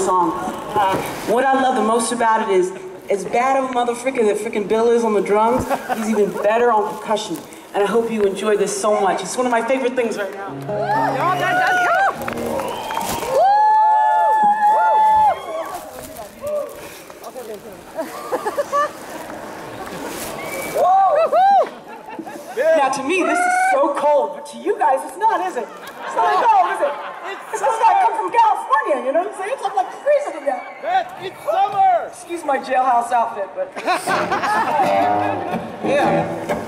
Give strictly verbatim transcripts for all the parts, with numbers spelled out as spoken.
song. Uh, what I love the most about it is, as bad of a motherfucker that freaking Bill is on the drums, he's even better on percussion. And I hope you enjoy this so much. It's one of my favorite things right now. Now to me, this is so cold, but to you guys, it's not, is it? It's not cold, is it? It's just like I come from California, you know what I'm saying? It's like, like freezing to death. It's summer! Excuse my jailhouse outfit, but... yeah.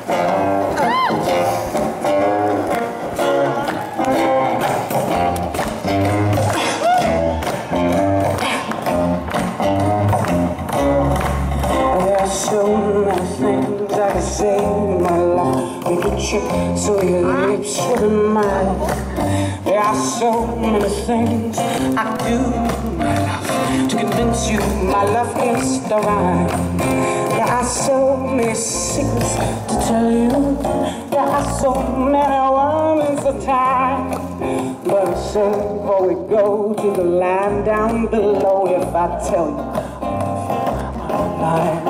There are so many things I can say in my life. Make a trip so your lips wouldn't mind. There are so many things I do, my love, to convince you my love is divine. There are so many secrets to tell you. There are so many words of time. But so before we go to the line down below, if I tell you I'm lying.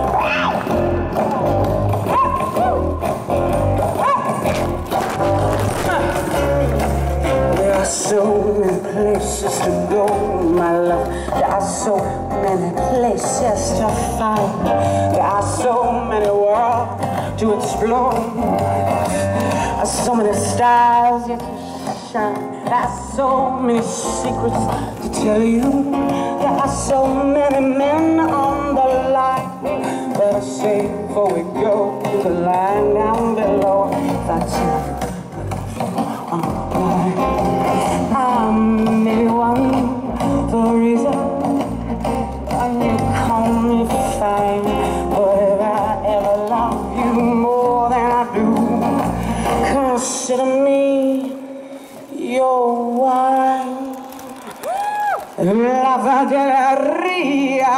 There are so many places to go, my love. There are so many places to find. There are so many worlds to explore. There are so many stars yet to shine. There are so many secrets to tell you. There are so many men on the line. Better say before we go to the line down below. That's it. I'm maybe one for a reason. You call me fine, but if I ever love you more than I do, consider me your wife. La Valderia,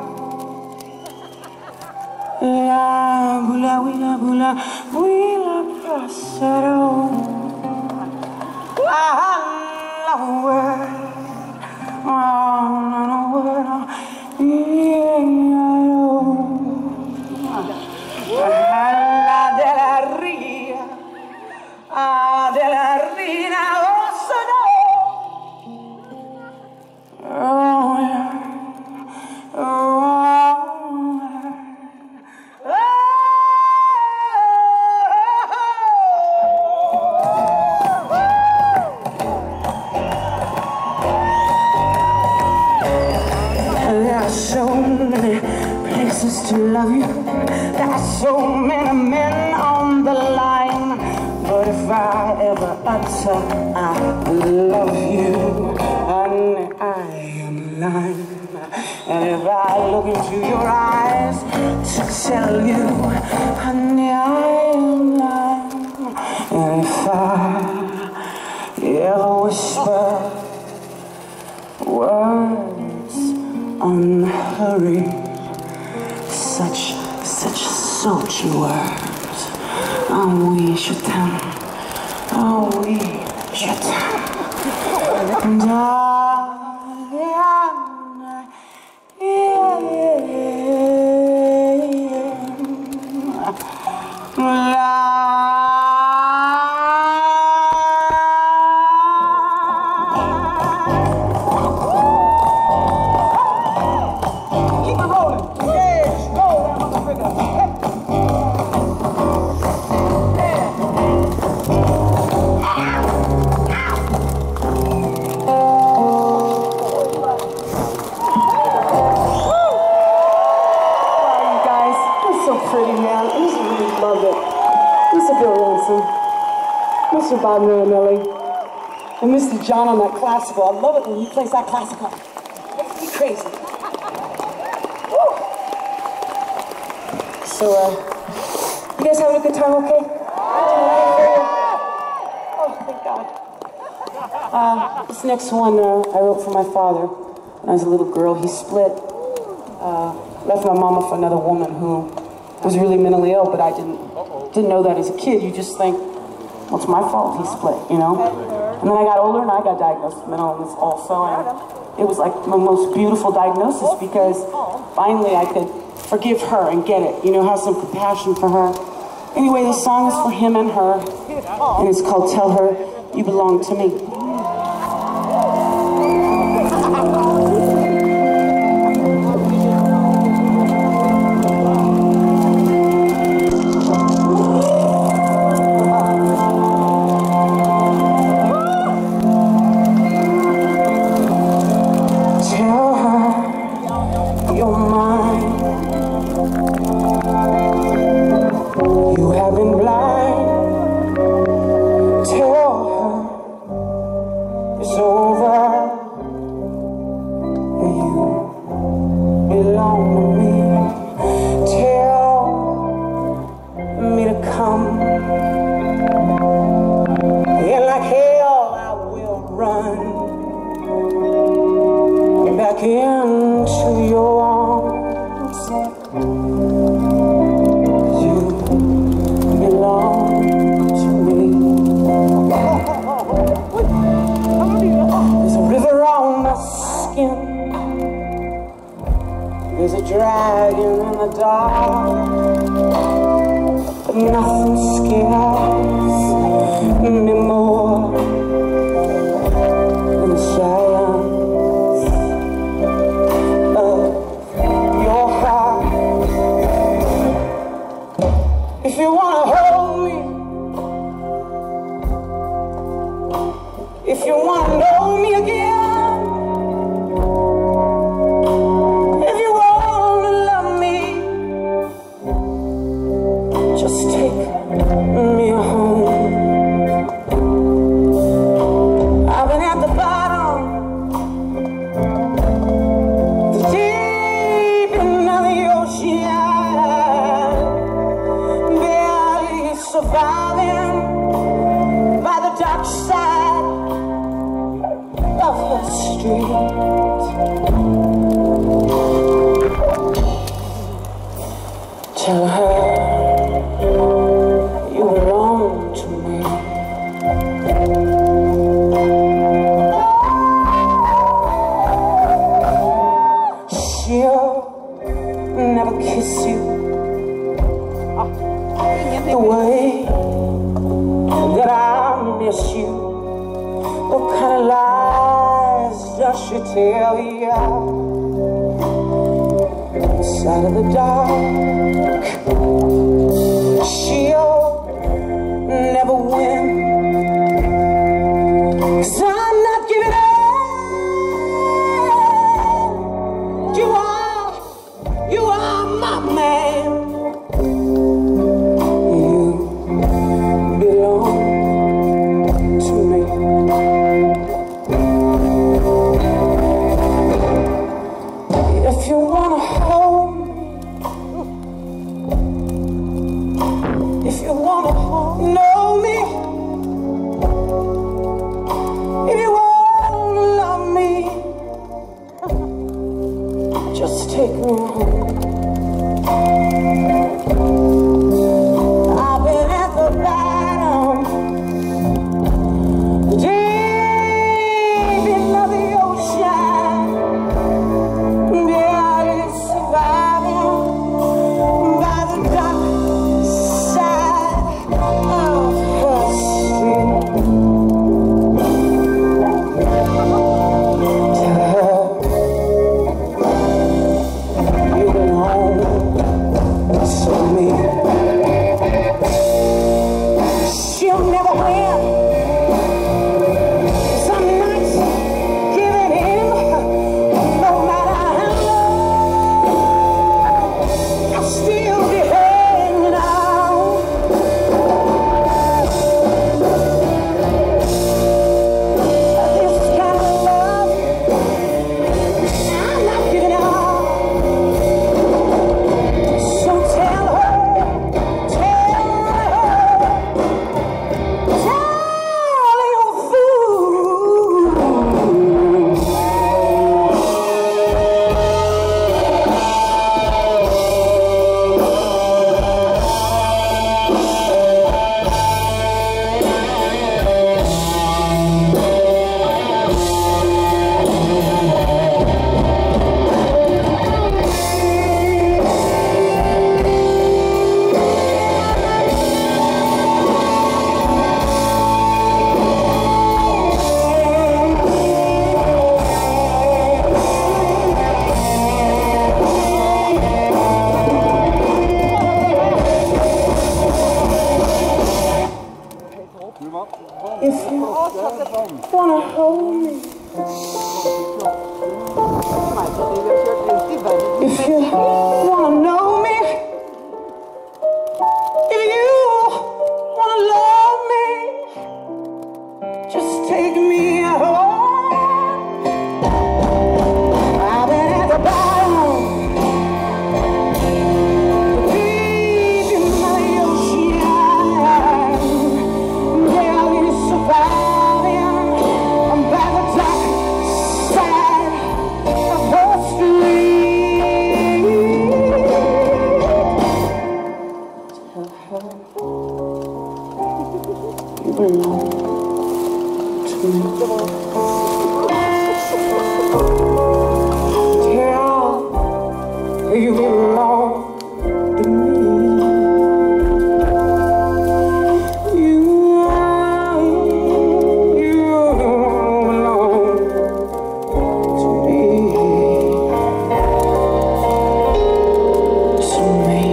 la bula bula bula bula passero. I love a word, oh, not a word, yeah, la de la ria, ah, de la rina, oh, so no, oh, yeah, oh, so many places to love you. There are so many men on the line. But if I ever utter I love you, honey, I am lying. And if I look into your eyes to tell you, honey, I am lying. And if I ever whisper words unhurried, such, such sultry words. Oh, we should tell. Oh, we should tell. And I, yeah, yeah, yeah, yeah. Mister Bob Marinelli and Mister John on that classical. I love it when he plays that classical. Makes me crazy. Woo. So, uh, you guys having a good time, okay? Oh, thank God. Uh, this next one uh, I wrote for my father when I was a little girl. He split, uh, left my mama for another woman who was really mentally ill, but I didn't, didn't know that as a kid. You just think, well, it's my fault he split, you know? And then I got older and I got diagnosed with mental illness also. And it was like my most beautiful diagnosis, because finally I could forgive her and get it, you know, have some compassion for her. Anyway, the song is for him and her, and it's called Tell Her You Belong to Me. Into your arms, you belong to me. There's a river on my skin, there's a dragon in the dark, but nothing scares me more than the silence. If you wanna hold me, if you wanna know me again, if you wanna love me, just take me home. I've been at the bottom, the deep end of the ocean, surviving by the dark side of the street. Tell her you belong to me. She'll never kiss you the way that I miss you. What kind of lies does she tell you? Inside of the dark, she'll never win, 'cause I'm not giving up. You are, you are my man. If you wanna hold me, if you wanna know me, if you wanna love me, just take me home. I've been at the bottom, deep in the ocean, me. If you wanna know me, if you wanna love me, just take me home. I've been at the bottom, deep in my ocean, barely surviving. I'm by the dark side of the street. You belong to me. Tell you belong to me. You, you belong to me. To me.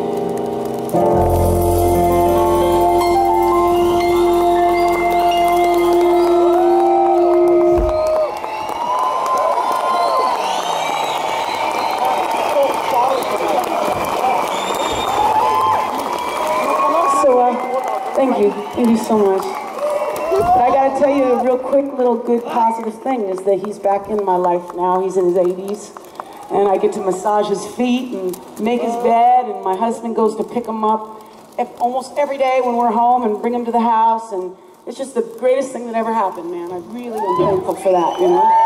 So, uh, thank you. Thank you so much. But I gotta tell you a real quick little good positive thing is that he's back in my life now. He's in his eighties. And I get to massage his feet and make his bed. And my husband goes to pick him up almost every day when we're home and bring him to the house. And it's just the greatest thing that ever happened, man. I really am thankful for that, you know?